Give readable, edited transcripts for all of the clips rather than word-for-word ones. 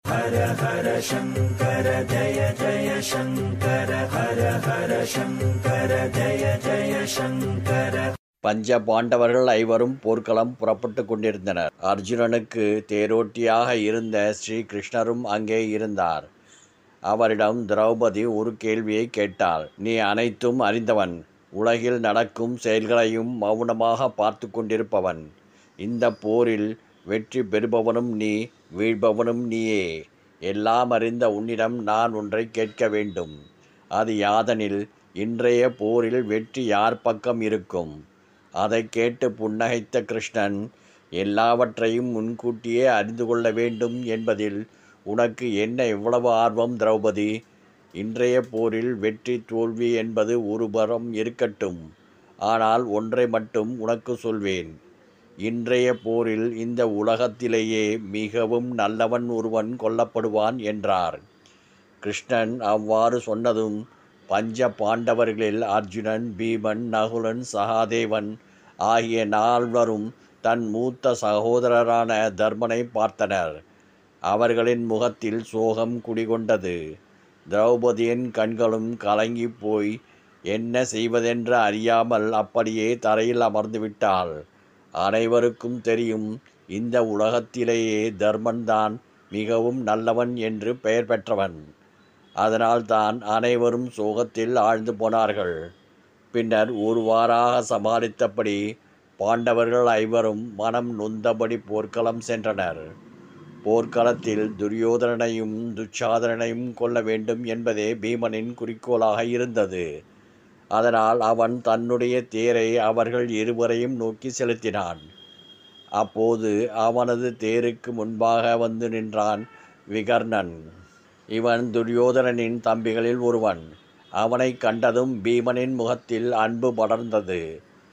ஹர ஹர சங்கர ஜய ஜய சங்கர ஹர ஹர சங்கர ஜய ஜய சங்கர. பஞ்ச பாண்டவர்கள் ஐவரும் போர்க்களம் புறப்பட்டு கொண்டிருந்தனர். அர்ஜுனனுக்கு தேரோட்டியாக இருந்த ஸ்ரீ கிருஷ்ணரும் அங்கே இருந்தார். அவரிடம் திரௌபதி ஒரு கேள்வியை கேட்டாள். நீ அனைத்தும் அறிந்தவன், உலகில் நடக்கும் செயல்களையும் மௌனமாக பார்த்து கொண்டிருப்பவன். இந்த போரில் வெற்றி பெறுபவனும் நீ, வீழ்பவனும் நீயே. எல்லாம் அறிந்த உன்னிடம் நான் ஒன்றை கேட்க வேண்டும். அது யாதெனில், இன்றைய போரில் வெற்றி யார் பக்கம் இருக்கும்? அதை கேட்டு புன்னகைத்த கிருஷ்ணன், எல்லாவற்றையும் முன்கூட்டியே அறிந்து கொள்ள வேண்டும் என்பதில் உனக்கு என்ன எவ்வளவு ஆர்வம் திரௌபதி? இன்றைய போரில் வெற்றி தோல்வி என்பது ஒரு புறம் இருக்கட்டும். ஆனால் ஒன்றை மட்டும் உனக்கு சொல்வேன். இன்றைய போரில் இந்த உலகத்திலேயே மிகவும் நல்லவன் ஒருவன் கொல்லப்படுவான் என்றார். கிருஷ்ணன் அவ்வாறு சொன்னதும் பஞ்ச பாண்டவர்களில் அர்ஜுனன், பீமன், நகுலன், சகாதேவன் ஆகிய நால்வரும் தன் மூத்த சகோதரரான தர்மனை பார்த்தனர். அவர்களின் முகத்தில் சோகம் குடிகொண்டது. திரௌபதியின் கண்களும் கலங்கி போய் என்ன செய்வதென்று அறியாமல் அப்படியே தரையில் அமர்ந்து விட்டாள். அனைவருக்கும் தெரியும், இந்த உலகத்திலேயே தர்மன்தான் மிகவும் நல்லவன் என்று பெயர் பெற்றவன். அதனால்தான் அனைவரும் சோகத்தில் ஆழ்ந்து போனார்கள். பின்னர் ஒருவாறாக சமாளித்தபடி பாண்டவர்கள் ஐவரும் மனம் நொந்தபடி போர்க்களம் சென்றனர். போர்க்களத்தில் துரியோதனனையும் துச்சாதனனையும் கொல்ல வேண்டும் என்பதே பீமனின் குறிக்கோளாக இருந்தது. அதனால் அவன் தன்னுடைய தேரை அவர்கள் இருவரையும் நோக்கி செலுத்தினான். அப்போது அவனது தேருக்கு முன்பாக வந்து நின்றான் விகர்ணன். இவன் துரியோதனனின் தம்பிகளில் ஒருவன். அவனை கண்டதும் பீமனின் முகத்தில் அன்பு படர்ந்தது.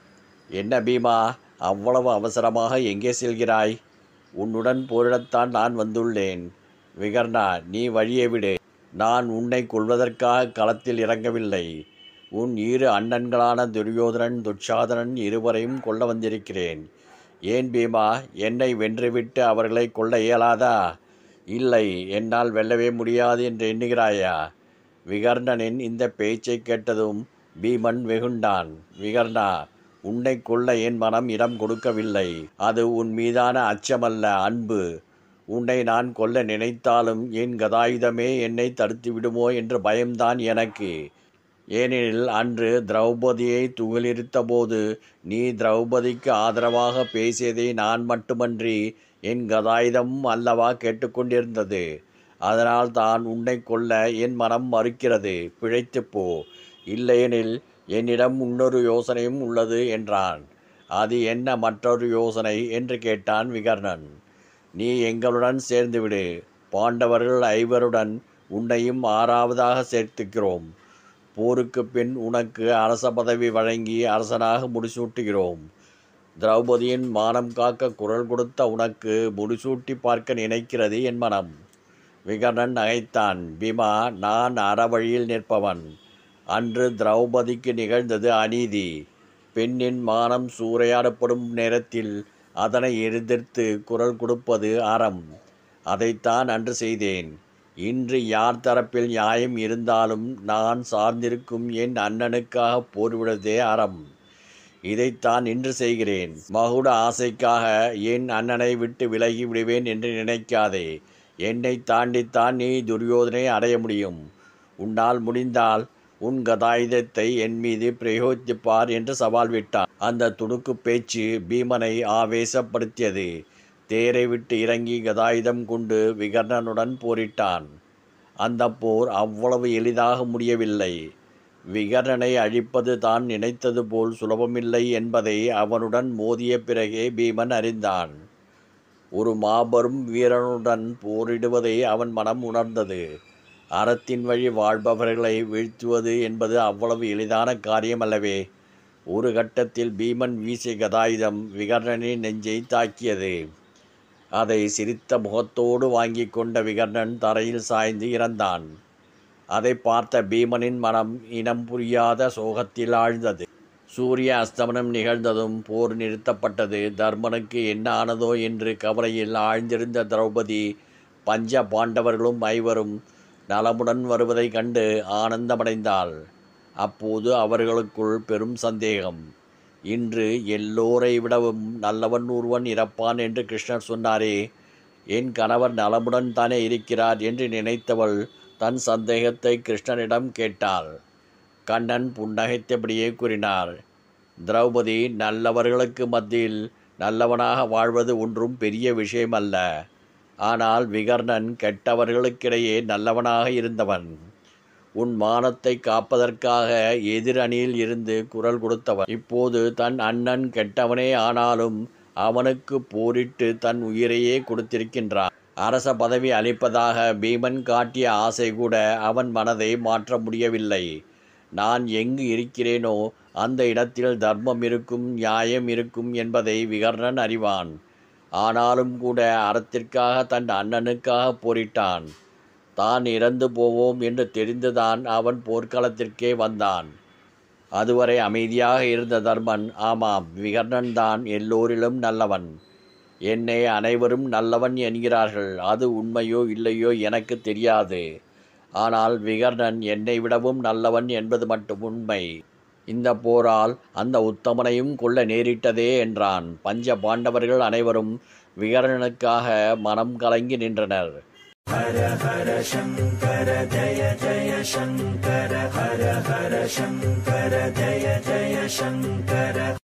என்ன பீமா, அவ்வளவு அவசரமாக எங்கே செல்கிறாய்? உன்னுடன் போரிடத்தான் நான் வந்துள்ளேன். விகர்ணா, நீ வழியை விடு. நான் உன்னை கொல்வதற்காக களத்தில் இறங்கவில்லை. உன் இரு அண்ணன்களான துரியோதனன், துச்சாதனன் இருவரையும் கொல்ல வந்திருக்கிறேன். ஏன் பீமா, என்னை வென்றுவிட்டு அவர்களை கொல்ல இயலாதா? இல்லை, என்னால் வெல்லவே முடியாது என்று எண்ணுகிறாயா? விகர்ணனின் இந்த பேச்சை கேட்டதும் பீமன் வெகுண்டான். விகர்ணா, உன்னை கொல்ல என் மனம் இடம் கொடுக்கவில்லை. அது உன் மீதான அச்சமல்ல, அன்பு. உன்னை நான் கொல்ல நினைத்தாலும் என் கதாயுதமே என்னை தடுத்து விடுமோ என்ற பயம்தான் எனக்கு. ஏனெனில் அன்று திரௌபதியை துகிலிருத்த போது நீ திரௌபதிக்கு ஆதரவாக பேசியதை நான் மட்டுமன்றி என் கதாயுதம் அல்லவா கேட்டுக்கொண்டிருந்தது. அதனால் தான் உன்னை கொல்ல என் மனம் மறுக்கிறது. பிழைத்துப்போ. இல்லையெனில் என்னிடம் இன்னொரு யோசனையும் உள்ளது என்றான். அது என்ன மற்றொரு யோசனை என்று கேட்டான் விகர்ணன். நீ எங்களுடன் சேர்ந்துவிடு. பாண்டவர்கள் ஐவருடன் உன்னையும் ஆறாவதாக சேர்த்துக்கிறோம். போருக்கு பின் உனக்கு அரச பதவி வழங்கி அரசனாக முடிசூட்டுகிறோம். திரௌபதியின் மானம் காக்க குரல் கொடுத்த உனக்கு முடிசூட்டி பார்க்க நினைக்கிறது என் மனம். விகர்ணன் நகைத்தான். பீமா, நான் அறவழியில் நிற்பவன். அன்று திரௌபதிக்கு நிகழ்ந்தது அநீதி. பெண்ணின் மானம் சூறையாடப்படும் நேரத்தில் அதனை எதிர்த்து குரல் கொடுப்பது அறம். அதைத்தான் அன்று செய்தேன். இன்று யார் தரப்பில் நியாயம் இருந்தாலும் நான் சார்ந்திருக்கும் என் அண்ணனுக்காக போர்விடுவதே அறம். இதைத்தான் இன்று செய்கிறேன். மகுட ஆசைக்காக என் அண்ணனை விட்டு விலகி விடுவேன் என்று நினைக்காதே. என்னை தாண்டித்தான் நீ துரியோதனை அடைய முடியும். உன்னால் முடிந்தால் உன் கதாயுதத்தை என் மீது பிரயோகித்துப்பார் என்று சவால் விட்டான். அந்த துடுக்கு பேச்சு பீமனை ஆவேசப்படுத்தியது. தேரை விட்டு இறங்கி கதாயுதம் கொண்டு விகர்ணனுடன் போரிட்டான். அந்த போர் அவ்வளவு எளிதாக முடியவில்லை. விகர்ணனை அழிப்பது தான் நினைத்தது போல் சுலபமில்லை என்பதை அவனுடன் மோதிய பிறகே பீமன் அறிந்தான். ஒரு மாபெரும் வீரனுடன் போரிடுவதை அவன் மனம் உணர்ந்தது. அறத்தின் வழி வாழ்பவர்களை வீழ்த்துவது என்பது அவ்வளவு எளிதான காரியம் அல்லவே. ஒரு கட்டத்தில் பீமன் வீசிய கதாயுதம் விகர்ணனின் நெஞ்சை தாக்கியது. அதை சிரித்த முகத்தோடு வாங்கி கொண்ட விகர்ணன் தரையில் சாய்ந்து இறந்தான். அதை பார்த்த பீமனின் மனம் இனம் புரியாத சோகத்தில் ஆழ்ந்தது. சூரிய அஸ்தமனம் நிகழ்ந்ததும் போர் நிறுத்தப்பட்டது. தர்மனுக்கு என்ன ஆனதோ என்று கவலையில் ஆழ்ந்திருந்த திரௌபதி பஞ்ச பாண்டவர்களும் ஐவரும் நலமுடன் வருவதைக் கண்டு ஆனந்தமடைந்தாள். அப்போது அவர்களுக்குள் பெரும் சந்தேகம். இன்று எல்லோரை விடவும் நல்லவன் ஒருவன் இறப்பான் என்று கிருஷ்ணர் சொன்னாரே, என் கணவர் நலமுடன் தானே இருக்கிறார் என்று நினைத்தவள் தன் சந்தேகத்தை கிருஷ்ணனிடம் கேட்டாள். கண்ணன் புன்னகைத்தபடியே கூறினார், திரௌபதி, நல்லவர்களுக்கு மத்தியில் நல்லவனாக வாழ்வது ஒன்றும் பெரிய விஷயமல்ல. ஆனால் விகர்ணன் கெட்டவர்களுக்கிடையே நல்லவனாக இருந்தவன். உன் மானத்தை காப்பதற்காக எதிர் அணியில் இருந்து குரல் கொடுத்தவன். இப்போது தன் அண்ணன் கெட்டவனே ஆனாலும் அவனுக்கு போரிட்டு தன் உயிரையே கொடுத்திருக்கின்றான். அரச பதவி அளிப்பதாக பீமன் காட்டிய ஆசை கூட அவன் மனதை மாற்ற முடியவில்லை. நான் எங்கு இருக்கிறேனோ அந்த இடத்தில் தர்மம் இருக்கும், நியாயம் இருக்கும் என்பதை விகர்ணன் அறிவான். ஆனாலும் கூட அறத்திற்காக தன் அண்ணனுக்காக போரிட்டான். தான் இறந்து போவோம் என்று தெரிந்துதான் அவன் போர்க்களத்திற்கே வந்தான். அதுவரை அமைதியாக இருந்த தர்மன், ஆமாம், விகர்ணன் தான் எல்லோரிலும் நல்லவன். என்னை அனைவரும் நல்லவன் என்கிறார்கள். அது உண்மையோ இல்லையோ எனக்கு தெரியாது. ஆனால் விகர்ணன் என்னை விடவும் நல்லவன் என்பது மட்டும் உண்மை. இந்த போரால் அந்த உத்தமனையும் கொல்ல நேரிட்டதே என்றான். பஞ்ச பாண்டவர்கள் அனைவரும் விகர்ணனுக்காக மனம் கலங்கி நின்றனர். ஹர ஹர சங்கர ஜய ஜய சங்கர, ஹர ஹர சங்கர ஜய ஜய சங்கர,